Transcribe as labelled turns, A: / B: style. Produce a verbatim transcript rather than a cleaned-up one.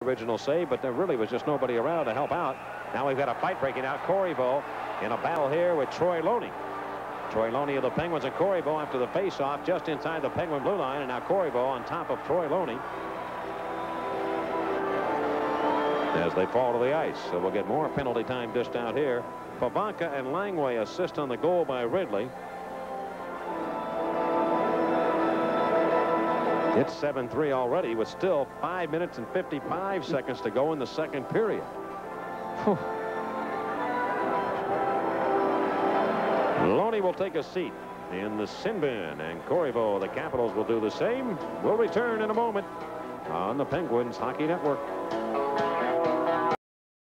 A: original save, but there really was just nobody around to help out. Now we've got a fight breaking out. Corriveau in a battle here with Troy Loney. Troy Loney of the Penguins and Corriveau after the face-off just inside the Penguin blue line, and now Corriveau on top of Troy Loney as they fall to the ice. So we'll get more penalty time dished out here. Pavanka and Langway assist on the goal by Ridley. It's seven three already with still five minutes and fifty-five seconds to go in the second period. Whew. Loney will take a seat in the sin bin, and Corriveau, the Capitals, will do the same. We'll return in a moment on the Penguins Hockey Network.